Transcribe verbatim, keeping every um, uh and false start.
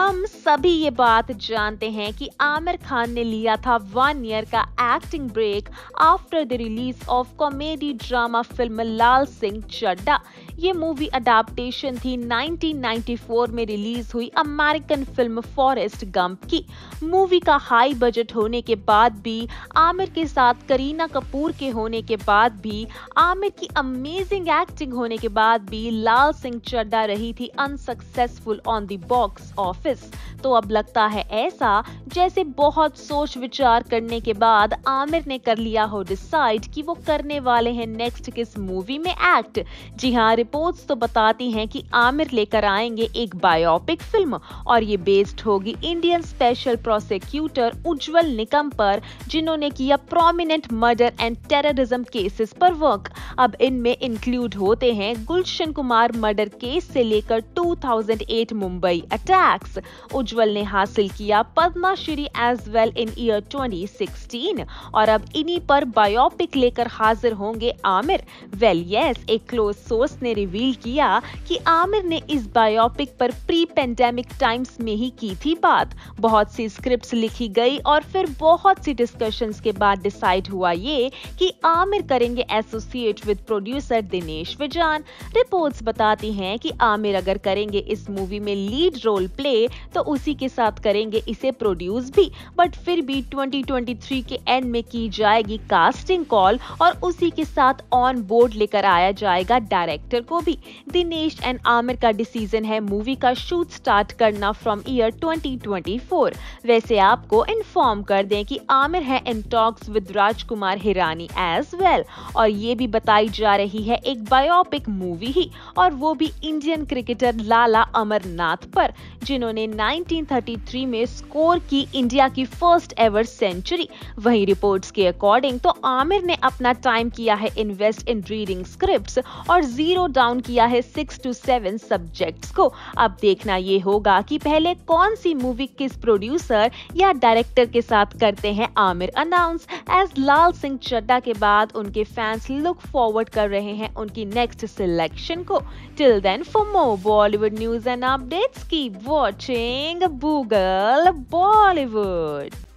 हम सभी ये बात जानते हैं कि आमिर खान ने लिया था वन ईयर का acting break after the release of comedy drama film Lal Singh Chaddha. ये मूवी अडेप्टेशन थी नाइनटीन नाइंटी फोर में रिलीज हुई अमेरिकन फिल्म फॉरेस्ट गंप की। मूवी का हाई बजट होने के बाद भी, आमिर के साथ करीना कपूर के होने के बाद भी, आमिर की अमेजिंग एक्टिंग होने के बाद भी लाल सिंह चड्ढा रही थी unsuccessful on the box office. तो अब लगता है ऐसा जैसे बहुत सोच विचार करने के बाद आमिर ने कर लिया हो डिसाइड कि वो करने वाले हैं नेक्स्ट किस मूवी में एक्ट। जी हाँ, रिपोर्ट्स तो बताती हैं कि आमिर लेकर आएंगे एक बायोपिक फिल्म और ये बेस्ड होगी Indian special prosecutor Ujjwal Nikam पर, जिन्होंने किया prominent murder and terrorism cases पर वर्क। अब इनमें इंक्लूड होते हैं गुलशन कुमार मर्डर केस से लेकर two thousand eight Mumbai attacks. Ujjwal ने हासिल किया Padma Shri as well in year twenty sixteen और अब इन्हीं पर बायोपिक लेकर हाजिर होंगे आमिर। वेल यस, एक क्लोज सोर्स ने रिवील किया कि आमिर ने इस बायोपिक पर प्री पेंडेमिक टाइम्स में ही की थी बात। बहुत सी स्क्रिप्ट्स लिखी गई और फिर बहुत सी डिस्कशंस के बाद डिसाइड हुआ ये कि आमिर करेंगे associate with producer Dinesh Vijan. Reports बताती हैं कि आमिर अगर करेंगे इस मूवी में लीड रोल प्ले तो उसी के साथ करेंगे इसे प्रोड्यूस भी, बट फिर भी ट्वेंटी ट्वेंटी थ्री के एंड में की जाएगी कास्टिंग कॉल और उसी के साथ ऑन बोर्ड लेकर आया जाएगा डायरेक्टर को भी। दिनेश एंड आमिर का डिसीजन है मूवी का शूट स्टार्ट करना from year twenty twenty four. वैसे आपको इन्फॉर्म कर दें कि आमिर है in talks with Rajkumar Hirani as well, और ये भी बताई जा रही है एक बायोपिक मूवी ही, और वो भी इंडियन क्रिकेटर लाला अमरनाथ पर, जिन्होंने नाइनटीन थर्टी थ्री में स्कोर की इंडिया की फर्स्ट एवर सेंचुरी। वहीं रिपोर्ट्स के अकॉर्डिंग तो आमिर ने अपना टाइम किया है इन्वेस्ट इन रीडिंग स्क्रिप्ट्स और जीरो डाउन किया है सिक्स टू सेवन सब्जेक्ट्स को। अब देखना ये होगा कि पहले कौन सी मूवी किस प्रोड्यूसर या डायरेक्टर के साथ करते हैं आमिर अनाउंस। एज लाल सिंह चड्ढा के बाद उनके फैंस लुक फॉरवर्ड कर रहे हैं उनकी नेक्स्ट सिलेक्शन को। Till then, for more Bollywood news and updates keep watching Boogle Bollywood.